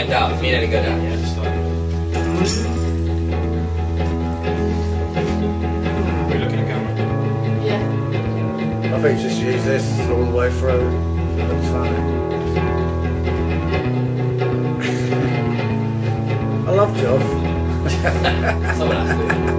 went down. Me didn't go down. Yeah, just started. Are we looking at camera? Yeah. I think just use this all the way through. It looks funny. I love Joff. Someone has to.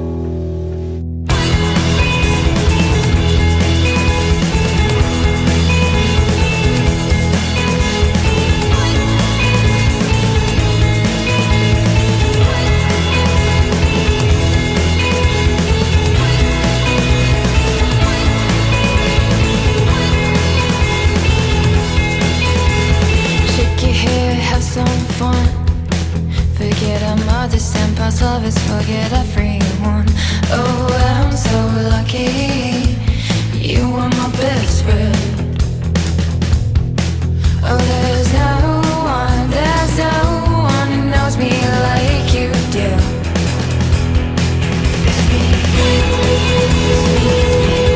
Past lovers forget everyone. Oh, I'm so lucky. You are my best friend. Oh, there's no one who knows me like you do. It's me.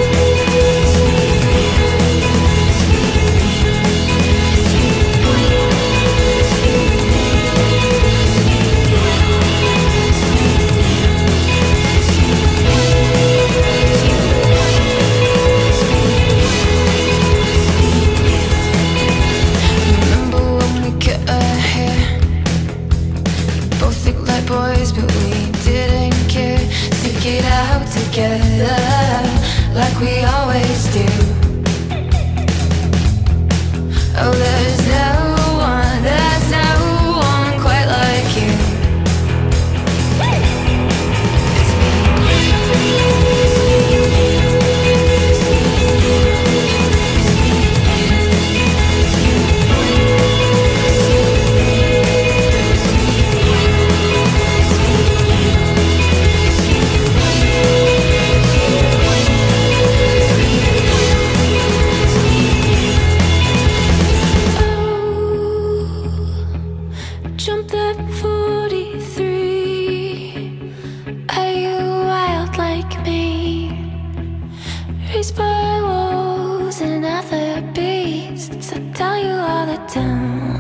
Boys, but we didn't care. Stick it out together like we always do. Oh, there's no one quite like you. It's Jump that 43. Are you wild like me? Raised by wolves and other beasts. I tell you all the time.